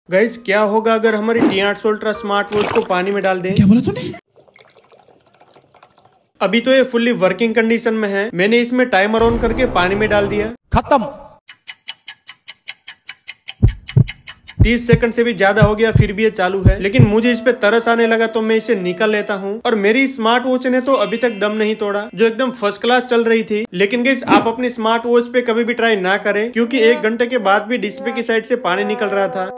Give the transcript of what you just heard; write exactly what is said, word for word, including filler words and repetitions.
Guys क्या होगा अगर हमारी टी आठ सौ अल्ट्रा स्मार्ट वॉच को पानी में डाल दें? क्या बोला तूने? अभी तो ये फुल्ली वर्किंग कंडीशन में है। मैंने इसमें टाइमर ऑन करके पानी में डाल दिया। खत्म। तीस सेकंड से भी ज्यादा हो गया फिर भी ये चालू है। लेकिन मुझे इस पे तरस आने लगा तो मैं इसे निकाल लेता हूँ। और मेरी स्मार्ट वॉच ने तो अभी तक दम नहीं तोड़ा, जो एकदम फर्स्ट क्लास चल रही थी। लेकिन गाइस आप अपनी स्मार्ट वॉच पे कभी भी ट्राई ना करें, क्योंकि एक घंटे के बाद भी डिस्प्ले की साइड से पानी निकल रहा था।